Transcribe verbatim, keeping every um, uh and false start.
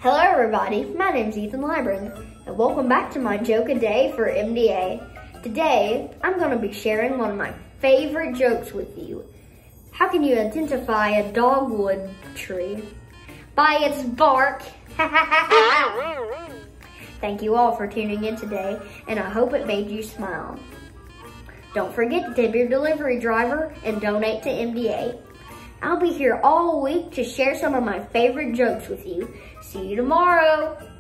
Hello everybody, my name's Ethan LyBrand, and welcome back to my joke a day for M D A. Today, I'm going to be sharing one of my favorite jokes with you. How can you identify a dogwood tree? By its bark. Thank you all for tuning in today, and I hope it made you smile. Don't forget to tip your delivery driver and donate to M D A. I'll be here all week to share some of my favorite jokes with you. See you tomorrow.